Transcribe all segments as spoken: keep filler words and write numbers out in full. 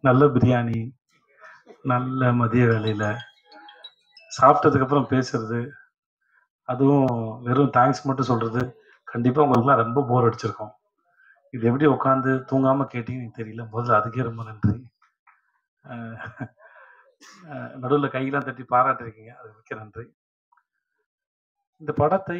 நல்ல பிரியாணி, நல்ல மதிய வேளையில சாப்பிட்டதுக்கப்புறம் பேசுறது, அதுவும் வெறும் தேங்க்ஸ் மட்டும் சொல்றது, கண்டிப்பா உங்களுக்குலாம் ரொம்ப போர் அடிச்சிருக்கும். இது எப்படி உட்காந்து தூங்காம கேட்டீங்கன்னு எனக்கு தெரியல. முதல்ல அதுக்கே ரொம்ப நன்றி. அ அ நடுவுல கையெல்லாம் தட்டி பாராட்டியிருக்கீங்க. அதுக்கு மிக்க நன்றி. இந்த படத்தை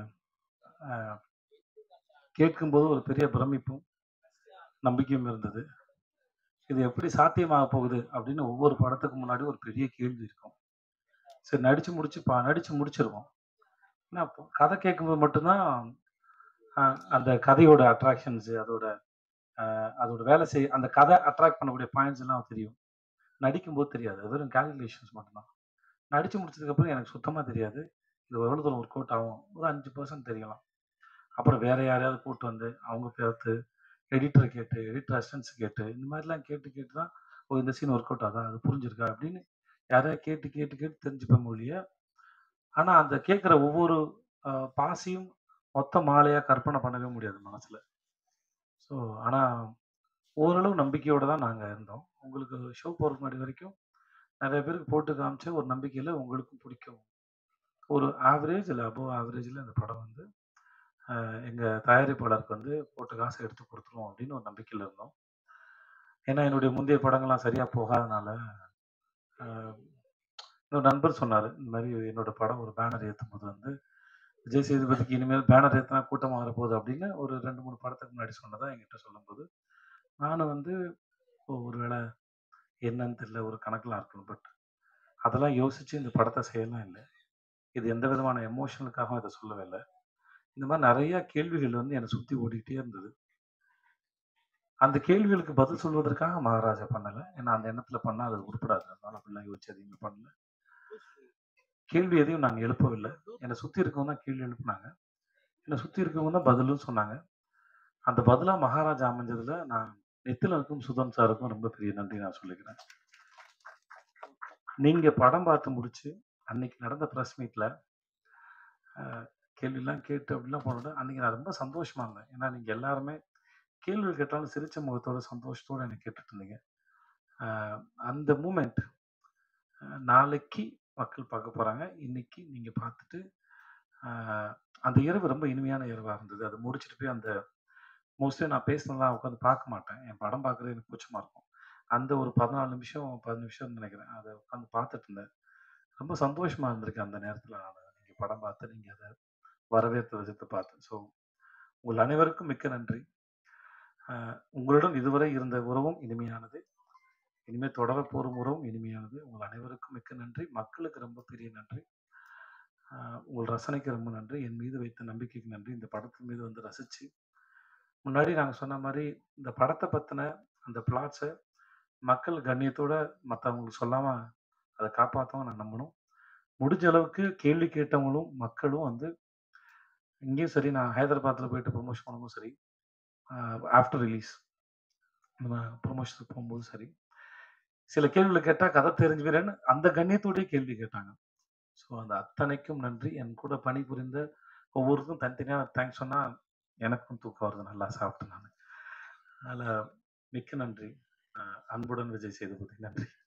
அ கேட்கும்போது ஒரு பெரிய பிரமிப்பும், நம்பிக்கையும் இருந்தது. இது எப்படி சாத்தியமாக போகுது அப்படின்னு ஒவ்வொரு படத்துக்கு முன்னாடி ஒரு பெரிய கேள்வி இருக்கும். சரி நடிச்சு முடிச்சு ப நடிச்சு முடிச்சிருவோம். ஏன்னா அப்போ கதை கேட்கும்போது மட்டும் தான் அ அந்த கதையோட அட்ராக்ஷன்ஸ் அதோட அ அதோட வேலை செய் அந்த கதை அட்ராக்ட் பண்ணக்கூடிய பாயிண்ட்ஸ் எல்லாம் தெரியும். நடிக்கும்போது தெரியாது. அது வெறும் கால்குலேஷன்ஸ் மட்டும்தான். நடிச்சு முடிச்சதுக்கப்புறம் எனக்கு சுத்தமா தெரியாது. இது எவ்வளோ தூரம் ஒர்க் அவுட் ஆகும். ஒரு ஐந்து சதவீதம் தெரியலாம். அப்புறம் வேற யாரையாவது கூட்டு வந்து அவங்க பார்த்து எடிட்டர கேட்டு, எடிட்டர் அசிஸ்டன்ட்ஸ் கேட்டு, இந்த மாதிரிலாம் கேட்டு கேட்டு தான் ஓ இந்த சீன் ஒர்க் அவுட் ஆகுதா? அது புரிஞ்சிருக்கா? அப்படின்னு யாரையாவது கேட்டு கேட்டு கேட்டு தெரிஞ்சுப்பேன் ஒழிய, ஆனா அந்த கேட்கிற ஒவ்வொரு அ பாசியும் மொத்த மாலையா கற்பனை பண்ணவே முடியாது மனசுல. ஸோ ஆனா ஓரளவு நம்பிக்கையோட தான் நாங்க இருந்தோம். உங்களுக்கு ஷோ போறதுக்கு முன்னாடி வரைக்கும் நெறைய பேருக்கு போட்டு காமிச்ச ஒரு நம்பிக்கையில உங்களுக்கும் பிடிக்கும். ஒரு ஆவரேஜ் இல்ல அபோவ் ஆவரேஜ்ல இந்த படம் வந்து அ எங்க தயாரிப்பாளருக்கு வந்து போட்ட காச எடுத்து குடுத்துருவோம் அப்படின்னு ஒரு நம்பிக்கையில இருந்தோம். ஏன்னா என்னுடைய முந்தைய படங்கள்லாம் சரியா போகாதனால, அ என்னோட நண்பர் சொன்னாரு. இந்த மாரி என்னோட படம் ஒரு பேனர் ஏத்தும்போது வந்து, விஜய் சேதுபதிக்கு இனிமேல் பேனர் ஏத்துனா கூட்டமா வரப்போகுது அப்படின்னு ஒரு இரண்டு, மூன்று படத்துக்கு முன்னாடி சொன்னதா என்கிட்ட சொல்லும்போது, நானும் வந்து ஓ ஒரு வேள என்னன்னு தெரியல ஒரு கணக்கெல்லாம் இருக்கணும். பட் அதெல்லாம் யோசிச்சு இந்த படத்த செய்யலாம் இல்ல. இது எந்த விதமான எமோஷனலுக்காகவும் இத சொல்லவே இல்ல. இந்த மாரி நெறைய கேள்விகள் வந்து என்ன சுத்தி ஓடிக்கிட்டே இருந்தது. அந்த கேள்விகளுக்கு பதில் சொல்வதற்காக மகாராஜா பண்ணல. ஏன்னா அந்த எண்ணத்துல பண்ணா அது உருப்படாது. அதனால அப்படிலாம் யோசிச்சு எதையுமே பண்ணல. கேள்வி எதையும் நாங்க எழுப்பவில்லை. என்ன சுத்தி இருக்கவங்க தான் கேள்வி எழுப்புனாங்க. என்ன சுத்தி இருக்கவங்க தான் பதிலும் சொன்னாங்க. அந்த பதிலா மகாராஜா அமைஞ்சதுல நான் நித்திலனுக்கும், சுதன் சாருக்கும் ரொம்ப பெரிய நன்றி நான் சொல்லிக்கிறேன். நீங்க படம் பார்த்து முடிச்சு, அன்னைக்கு நடந்த பிரஸ் மீட்ல அ கேள்விலாம் கேட்டு அப்படிலாம் போனோட, அன்னைக்கு நான் ரொம்ப சந்தோஷமா இருந்தேன். ஏன்னா நீங்க எல்லாருமே கேள்வி கேட்டாலும் சிரிச்ச முகத்தோட, சந்தோஷத்தோட என்ன கேட்டுட்டு இருந்தீங்க. அ அந்த மூமெண்ட் அ நாளைக்கு மக்கள் பார்க்க போறாங்க. இன்னைக்கு நீங்க பார்த்துட்டு, அ அந்த இரவு ரொம்ப இனிமையான இரவா இருந்தது. அத முடிச்சுட்டு போய் அந்த மோஸ்ட்லி நான் பேசினதெல்லாம் உட்காந்து பார்க்க மாட்டேன். என் படம் பார்க்குறது எனக்கு கூச்சமா இருக்கும். அந்த ஒரு பதினான்கு நிமிஷம், பதினைந்து நிமிஷம்னு நெனைக்கிறேன். அத உட்காந்து பார்த்துட்டு இருந்தேன். ரொம்ப சந்தோஷமா இருந்திருக்கு அந்த நேரத்தில நானு. நீங்க படம் பார்த்து, நீங்க அத வரவேற்ற விதத்த பார்த்து. ஸோ உங்கள் அனைவருக்கும் மிக்க நன்றி. அ உங்களுடன் இதுவரை இருந்த உறவும் இனிமையானது. இனிமே தொடரப் போரும் உறவும் இனிமையானது. உங்கள் அனைவருக்கும் மிக்க நன்றி. மக்களுக்கு ரொம்ப பெரிய நன்றி. அ உங்கள் ரசனைக்கு ரொம்ப நன்றி. என் மீது வைத்த நம்பிக்கைக்கு நன்றி. இந்த படத்தின் மீது வந்து ரசிச்சு, முன்னாடி நாங்க சொன்ன மாரி இந்த படத்த பத்தின அந்த பிளாட்ஸ மக்கள் கண்ணியத்தோட மத்தவங்களுக்கு சொல்லாம அத காப்பாத்தவும் நான் நம்பணும். முடிஞ்ச அளவுக்கு கேள்வி கேட்டவங்களும், மக்களும் வந்து இங்கேயும் சரி, நான் ஹைதராபாத்ல போயிட்டு ப்ரமோஷன் பண்ணும்போதும் சரி, அ ஆஃப்டர் ரிலீஸ் நம்ம ப்ரமோஷனுக்கு போம்போதும் சரி, சில கேள்விகள கேட்டா கதை தெரிஞ்சுக்கிறேன்னு அந்த கண்ணியத்தோடயே கேள்வி கேட்டாங்க. ஸோ அந்த அத்தனைக்கும் நன்றி. என் கூட பணிபுரிந்த ஒவ்வொருத்தருக்கும் தனித்தனியா தேங்க்ஸ் சொன்னா எனக்கும் தூக்கம் வருது நல்லா சாப்பிட்டு நானு. அதனால மிக்க நன்றி. அ அன்புடன் விஜய் சேதுபதி. நன்றி.